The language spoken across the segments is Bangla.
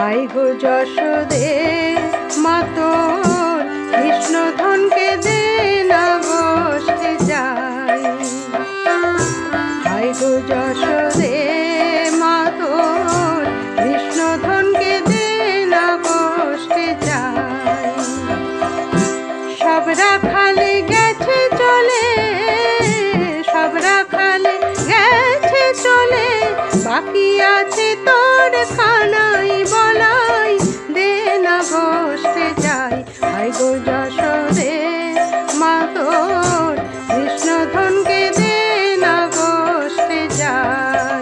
হাই গো যশোদে মা তোর কৃষ্ণ ধনকে দে না বসতে যাই। হাই গো যশোদে মা তোর কৃষ্ণ ধনকে দে না বসতে যাই। সব রাখালে গেছে চলে, সব রাখালে গেছে চলে, বাকি আছে তোর কানাই বলাই দে না বসতে যাই। হাই গো যশোদে মা তোর কৃষ্ণ ধনকে দে না বসতে যাই।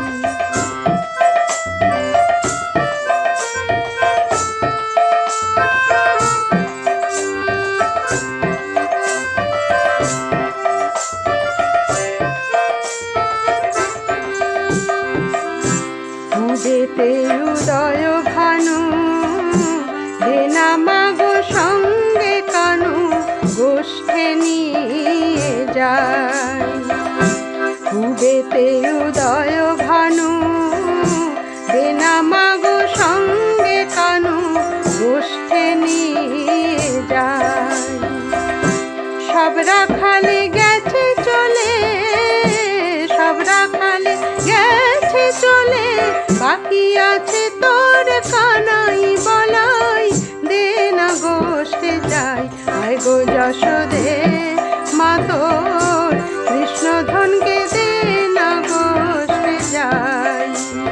যেতে উদয় ভানু দে না মাগো সঙ্গে কানু গোষ্ঠে নিয়ে যাই। উবেতে উদয় ভানু দে না মাগো সঙ্গে কানু গোষ্ঠে নিয়ে যাই। সব রাখালে গেছে চলে, সব রাখালে গেছে চলে, বাকি আছে তোর কানাই বলাই দে না গোষ্ঠে যাই। হাই গো যশোদে মা তোর কৃষ্ণ ধনকে দে না গোষ্ঠে যাই।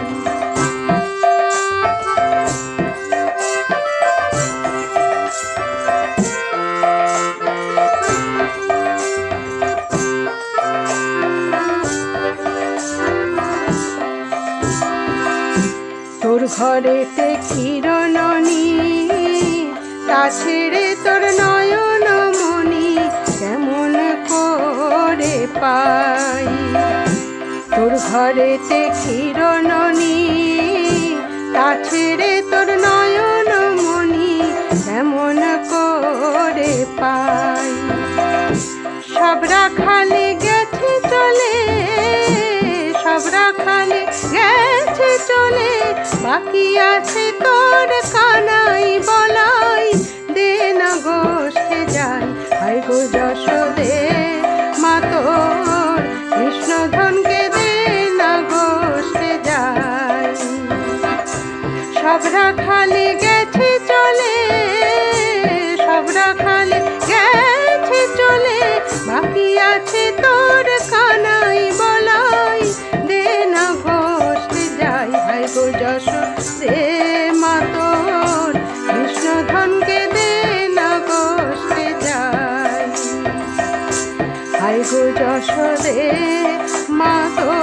তোর ঘরেতে ক্ষীরননি তা ছেড়ে তোর নয়ন মনি কেমন করে পাই। তোর ঘরেতে ক্ষীরননি তা ছেড়ে তোর নয়ন মনি কেমন করে পাই। সব রাখালে গেছে চলে, সব রাখালে গেছে চলে, বাকি আছে তোর কানাই বলাই দে না গোষ্ঠে যাই। হাই গো যশোদে মা তোর কৃষ্ণ ধনকে দে না গোষ্ঠে যাই। সব রাখালে গেছে চলে, সব রাখালে গেছে চলে, বাকি আছে তোর কানাই বলাই দে না গোষ্ঠে যাই। হাই গো যশোদে মা তোর কৃষ্ণ ধনকে দে না গোষ্ঠে যাই। হাই গো যশোদে মা তোর